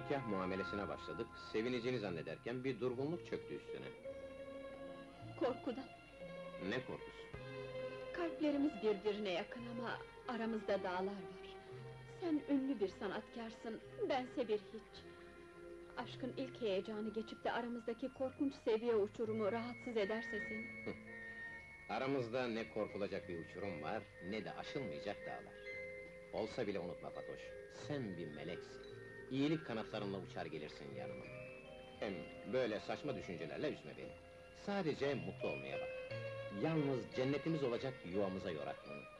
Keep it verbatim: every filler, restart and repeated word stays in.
nikah muamelesine başladık, sevineceğini zannederken bir durgunluk çöktü üstüne. Korkudan. Ne korkusu? Kalplerimiz birbirine yakın ama aramızda dağlar var. Sen ünlü bir sanatkarsın, bense bir hiç. Aşkın ilk heyecanı geçip de aramızdaki korkunç seviye uçurumu rahatsız ederse seni... Aramızda ne korkulacak bir uçurum var, ne de aşılmayacak dağlar. Olsa bile unutma Fatoş, sen bir meleksin. İyilik kanatlarınla uçar gelirsin yanıma. Hem böyle saçma düşüncelerle üzme beni. Sadece mutlu olmaya bak. Yalnız cennetimiz olacak yuvamıza yorak bunu.